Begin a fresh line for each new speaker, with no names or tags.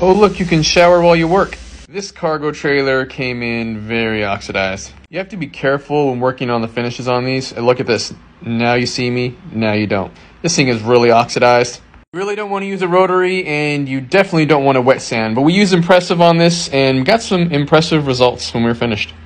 Oh look, you can shower while you work. This cargo trailer came in very oxidized. You have to be careful when working on the finishes on these. And look at this. Now you see me, now you don't. This thing is really oxidized. You really don't want to use a rotary, and you definitely don't want a wet sand. But we used Impressive on this and got some impressive results when we were finished.